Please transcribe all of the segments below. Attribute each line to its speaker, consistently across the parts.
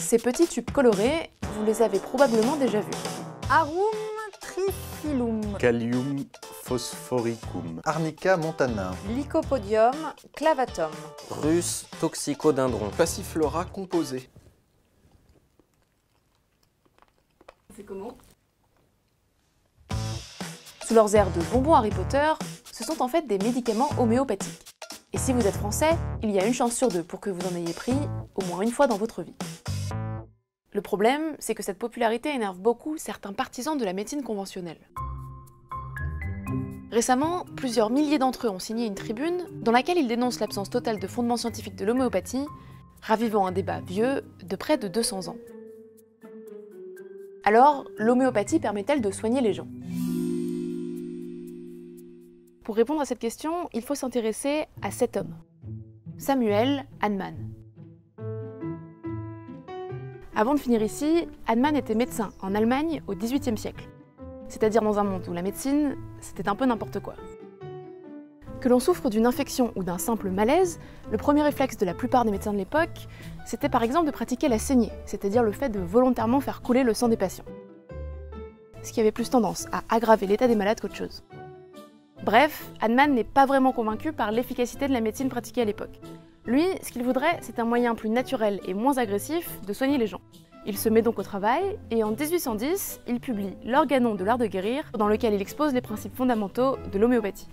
Speaker 1: Ces petits tubes colorés, vous les avez probablement déjà vus.
Speaker 2: Arum triphyllum,
Speaker 3: Callium phosphoricum,
Speaker 4: Arnica montana,
Speaker 2: Lycopodium clavatum,
Speaker 5: Rhus toxicodendron,
Speaker 6: Passiflora composée.
Speaker 1: C'est comment? Sous leurs airs de bonbons Harry Potter, ce sont en fait des médicaments homéopathiques. Et si vous êtes français, il y a une chance sur deux pour que vous en ayez pris au moins une fois dans votre vie. Le problème, c'est que cette popularité énerve beaucoup certains partisans de la médecine conventionnelle. Récemment, plusieurs milliers d'entre eux ont signé une tribune dans laquelle ils dénoncent l'absence totale de fondement scientifique de l'homéopathie, ravivant un débat vieux de près de 200 ans. Alors, l'homéopathie permet-elle de soigner les gens? Pour répondre à cette question, il faut s'intéresser à cet homme, Samuel Hahnemann. Avant de finir ici, Hahnemann était médecin en Allemagne au XVIIIe siècle, c'est-à-dire dans un monde où la médecine, c'était un peu n'importe quoi. Que l'on souffre d'une infection ou d'un simple malaise, le premier réflexe de la plupart des médecins de l'époque, c'était par exemple de pratiquer la saignée, c'est-à-dire le fait de volontairement faire couler le sang des patients. Ce qui avait plus tendance à aggraver l'état des malades qu'autre chose. Bref, Hahnemann n'est pas vraiment convaincu par l'efficacité de la médecine pratiquée à l'époque. Lui, ce qu'il voudrait, c'est un moyen plus naturel et moins agressif de soigner les gens. Il se met donc au travail, et en 1810, il publie L'Organon de l'art de guérir, dans lequel il expose les principes fondamentaux de l'homéopathie.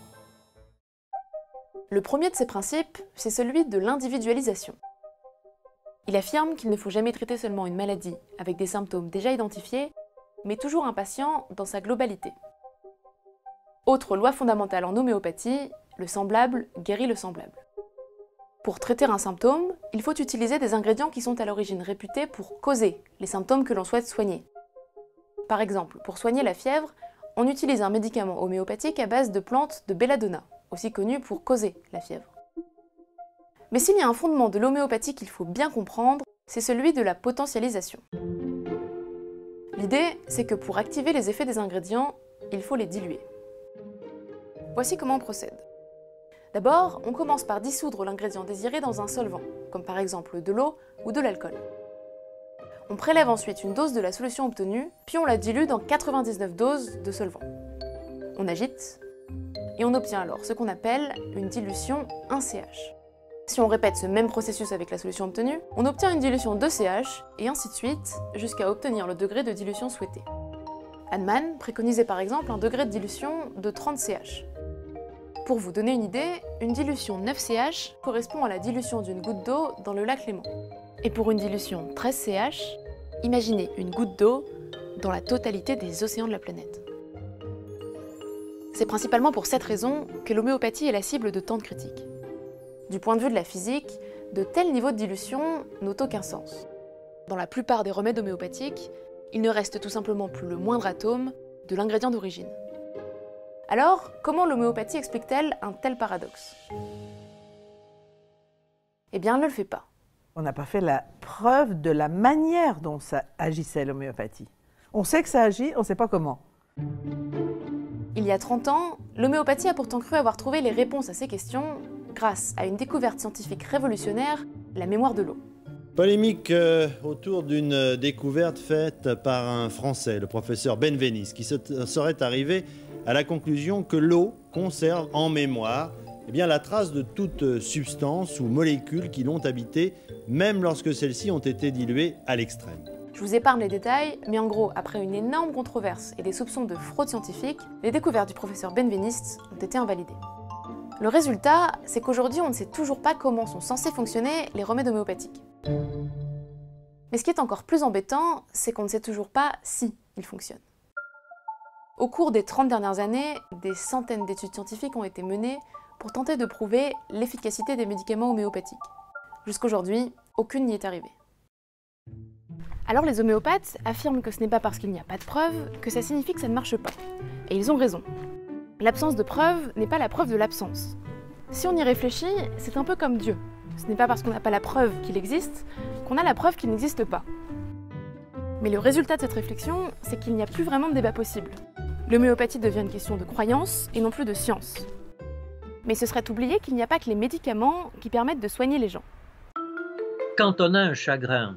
Speaker 1: Le premier de ces principes, c'est celui de l'individualisation. Il affirme qu'il ne faut jamais traiter seulement une maladie avec des symptômes déjà identifiés, mais toujours un patient dans sa globalité. Autre loi fondamentale en homéopathie, le semblable guérit le semblable. Pour traiter un symptôme, il faut utiliser des ingrédients qui sont à l'origine réputés pour causer les symptômes que l'on souhaite soigner. Par exemple, pour soigner la fièvre, on utilise un médicament homéopathique à base de plantes de belladonna, aussi connu pour causer la fièvre. Mais s'il y a un fondement de l'homéopathie qu'il faut bien comprendre, c'est celui de la potentialisation. L'idée, c'est que pour activer les effets des ingrédients, il faut les diluer. Voici comment on procède. D'abord, on commence par dissoudre l'ingrédient désiré dans un solvant, comme par exemple de l'eau ou de l'alcool. On prélève ensuite une dose de la solution obtenue, puis on la dilue dans 99 doses de solvant. On agite, et on obtient alors ce qu'on appelle une dilution 1CH. Si on répète ce même processus avec la solution obtenue, on obtient une dilution 2CH, et ainsi de suite, jusqu'à obtenir le degré de dilution souhaité. Hahnemann préconisait par exemple un degré de dilution de 30 CH. Pour vous donner une idée, une dilution 9 CH correspond à la dilution d'une goutte d'eau dans le lac Léman. Et pour une dilution 13 CH, imaginez une goutte d'eau dans la totalité des océans de la planète. C'est principalement pour cette raison que l'homéopathie est la cible de tant de critiques. Du point de vue de la physique, de tels niveaux de dilution n'ont aucun sens. Dans la plupart des remèdes homéopathiques, il ne reste tout simplement plus le moindre atome de l'ingrédient d'origine. Alors, comment l'homéopathie explique-t-elle un tel paradoxe? Eh bien, elle ne le fait pas.
Speaker 7: On n'a pas fait la preuve de la manière dont ça agissait l'homéopathie. On sait que ça agit, on ne sait pas comment.
Speaker 1: Il y a 30 ans, l'homéopathie a pourtant cru avoir trouvé les réponses à ces questions grâce à une découverte scientifique révolutionnaire, la mémoire de l'eau.
Speaker 8: Polémique autour d'une découverte faite par un Français, le professeur Benveniste, qui serait arrivé à la conclusion que l'eau conserve en mémoire la trace de toute substance ou molécule qui l'ont habitée, même lorsque celles-ci ont été diluées à l'extrême.
Speaker 1: Je vous épargne les détails, mais en gros, après une énorme controverse et des soupçons de fraude scientifique, les découvertes du professeur Benveniste ont été invalidées. Le résultat, c'est qu'aujourd'hui, on ne sait toujours pas comment sont censés fonctionner les remèdes homéopathiques. Mais ce qui est encore plus embêtant, c'est qu'on ne sait toujours pas si ils fonctionnent. Au cours des 30 dernières années, des centaines d'études scientifiques ont été menées pour tenter de prouver l'efficacité des médicaments homéopathiques. Jusqu'aujourd'hui, aucune n'y est arrivée. Alors les homéopathes affirment que ce n'est pas parce qu'il n'y a pas de preuves que ça signifie que ça ne marche pas. Et ils ont raison. L'absence de preuve n'est pas la preuve de l'absence. Si on y réfléchit, c'est un peu comme Dieu. Ce n'est pas parce qu'on n'a pas la preuve qu'il existe qu'on a la preuve qu'il n'existe pas. Mais le résultat de cette réflexion, c'est qu'il n'y a plus vraiment de débat possible. L'homéopathie devient une question de croyance et non plus de science. Mais ce serait oublier qu'il n'y a pas que les médicaments qui permettent de soigner les gens.
Speaker 9: Quand on a un chagrin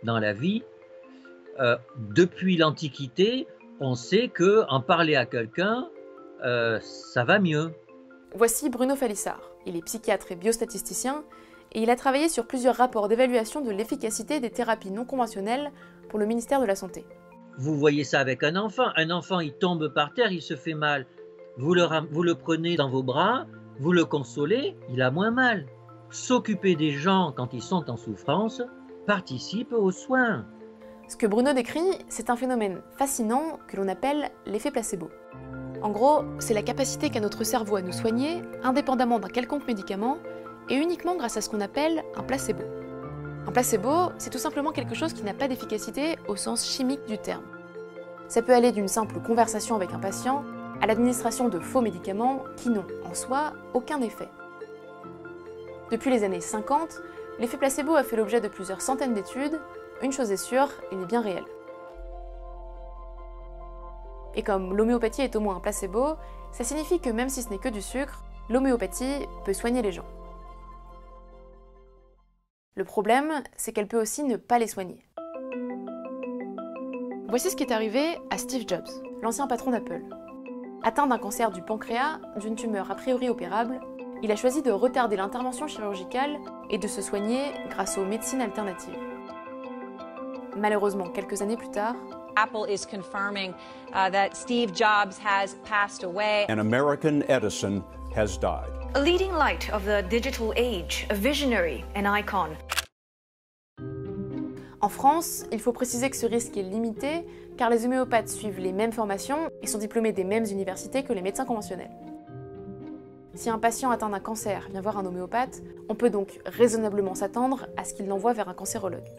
Speaker 4: dans la vie. Depuis l'Antiquité, on sait qu'en parler à quelqu'un, ça va mieux.
Speaker 1: Voici Bruno Falissard. Il est psychiatre et biostatisticien et il a travaillé sur plusieurs rapports d'évaluation de l'efficacité des thérapies non conventionnelles pour le ministère de la Santé.
Speaker 4: Vous voyez ça avec un enfant. Un enfant, il tombe par terre, il se fait mal. Vous le prenez dans vos bras, vous le consolez, il a moins mal. S'occuper des gens quand ils sont en souffrance participe aux soins.
Speaker 1: Ce que Bruno décrit, c'est un phénomène fascinant que l'on appelle l'effet placebo. En gros, c'est la capacité qu'a notre cerveau à nous soigner, indépendamment d'un quelconque médicament, et uniquement grâce à ce qu'on appelle un placebo. Un placebo, c'est tout simplement quelque chose qui n'a pas d'efficacité au sens chimique du terme. Ça peut aller d'une simple conversation avec un patient à l'administration de faux médicaments qui n'ont, en soi, aucun effet. Depuis les années 50, l'effet placebo a fait l'objet de plusieurs centaines d'études. Une chose est sûre, il est bien réel. Et comme l'homéopathie est au moins un placebo, ça signifie que même si ce n'est que du sucre, l'homéopathie peut soigner les gens. Le problème, c'est qu'elle peut aussi ne pas les soigner. Voici ce qui est arrivé à Steve Jobs, l'ancien patron d'Apple. Atteint d'un cancer du pancréas, d'une tumeur a priori opérable, il a choisi de retarder l'intervention chirurgicale et de se soigner grâce aux médecines alternatives. Malheureusement, quelques années plus tard,
Speaker 6: Apple is confirming that Steve Jobs has passed away.
Speaker 3: An American Edison has died.
Speaker 9: A leading light of the digital age, a visionary, an icon.
Speaker 1: En France, il faut préciser que ce risque est limité car les homéopathes suivent les mêmes formations et sont diplômés des mêmes universités que les médecins conventionnels. Si un patient atteint d'un cancer vient voir un homéopathe, on peut donc raisonnablement s'attendre à ce qu'il l'envoie vers un cancérologue.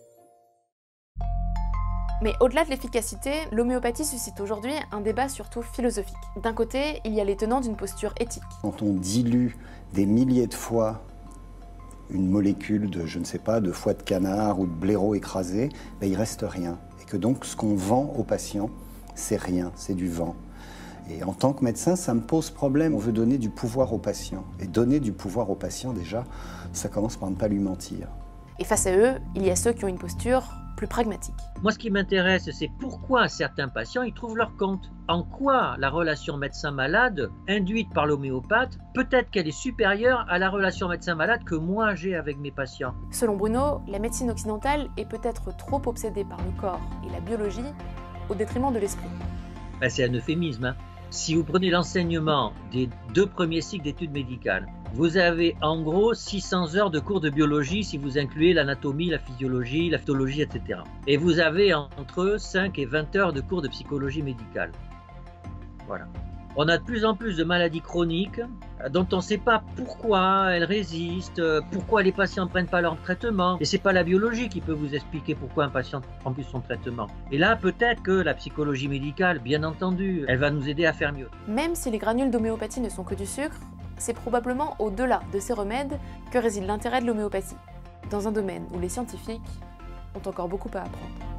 Speaker 1: Mais au-delà de l'efficacité, l'homéopathie suscite aujourd'hui un débat surtout philosophique. D'un côté, il y a les tenants d'une posture éthique.
Speaker 10: Quand on dilue des milliers de fois une molécule de, je ne sais pas, de foie de canard ou de blaireau écrasé, ben il reste rien. Et que donc ce qu'on vend aux patients, c'est rien, c'est du vent. Et en tant que médecin, ça me pose problème. On veut donner du pouvoir aux patients. Et donner du pouvoir aux patients, déjà, ça commence par ne pas lui mentir.
Speaker 1: Et face à eux, il y a ceux qui ont une posture plus pragmatique.
Speaker 4: Moi, ce qui m'intéresse, c'est pourquoi certains patients y trouvent leur compte. En quoi la relation médecin-malade, induite par l'homéopathe, peut-être qu'elle est supérieure à la relation médecin-malade que moi j'ai avec mes patients.
Speaker 1: Selon Bruno, la médecine occidentale est peut-être trop obsédée par le corps et la biologie au détriment de l'esprit.
Speaker 4: Ben, c'est un euphémisme, hein. Si vous prenez l'enseignement des 2 premiers cycles d'études médicales, vous avez en gros 600 heures de cours de biologie si vous incluez l'anatomie, la physiologie, la phytologie, etc. Et vous avez entre 5 et 20 heures de cours de psychologie médicale. Voilà. On a de plus en plus de maladies chroniques dont on ne sait pas pourquoi elles résistent, pourquoi les patients ne prennent pas leur traitement. Et ce n'est pas la biologie qui peut vous expliquer pourquoi un patient prend plus son traitement. Et là, peut-être que la psychologie médicale, bien entendu, elle va nous aider à faire mieux.
Speaker 1: Même si les granules d'homéopathie ne sont que du sucre, c'est probablement au-delà de ces remèdes que réside l'intérêt de l'homéopathie, dans un domaine où les scientifiques ont encore beaucoup à apprendre.